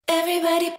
Everybody.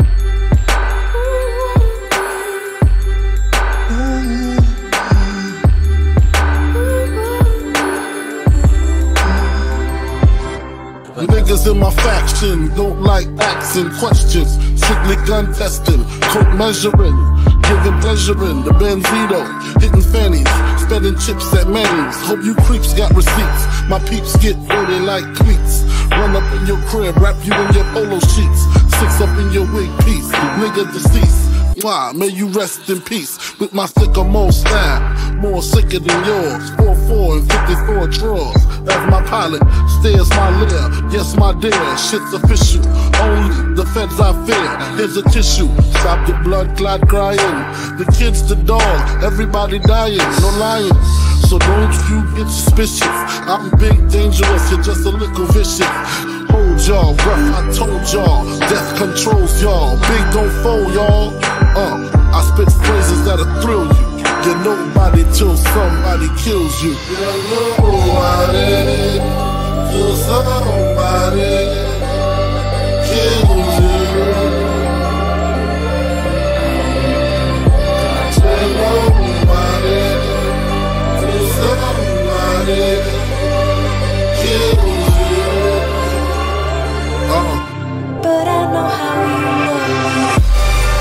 Niggas in my faction don't like asking questions. Strictly gun testing, coke measuring, giving pleasuring. The Benzito, hitting fannies, spending chips at Manny's. Hope you creeps got receipts. My peeps get dirty like cleats. Run up in your crib, wrap you in your polo sheets. Six up in your wig piece, nigga deceased. Why? May you rest in peace. With my sycamore style, more sicker than yours. 4-4 and 54 drawers. That's my pilot, stairs my lair. Yes, my dear, shit's official. Only the feds I fear. Here's a tissue, stop the blood clot crying. The kids, the dog, everybody dying, no lying. So don't you get suspicious. I'm big, dangerous, you're just a little vicious. Hold y'all, rough, I told y'all. Death controls y'all, big don't fold y'all. I spit phrases that'll thrill you. You're nobody till somebody kills you. You're nobody till somebody kills you. You're nobody till somebody kills you. But I know how you love me.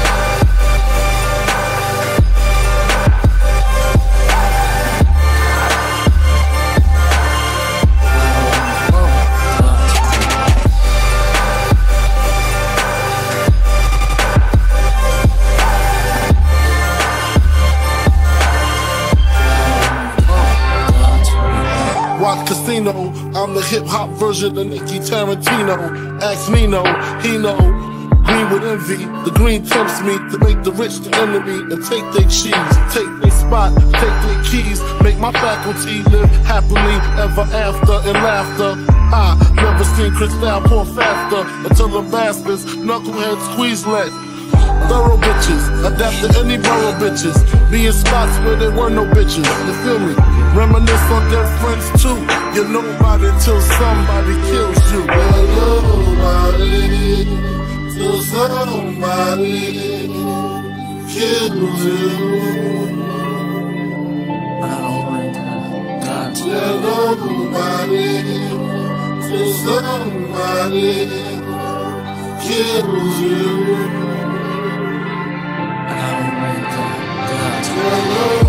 Watch Casino, I'm the hip-hop version of Nicky Tarantino. Ask Nino, he know. Green with envy, the green tempts me to make the rich the enemy and take their cheese, take their spot, take their keys, make my faculty live happily ever after in laughter. I never seen Cristal pour faster until the bastards, knuckleheads squeeze legs. Thorough bitches, adapt to any borough bitches. Be in spots where there were no bitches, you feel me? Reminisce on their friends too. You're nobody till somebody kills you. You're nobody till somebody kills you. You're nobody till somebody kills you.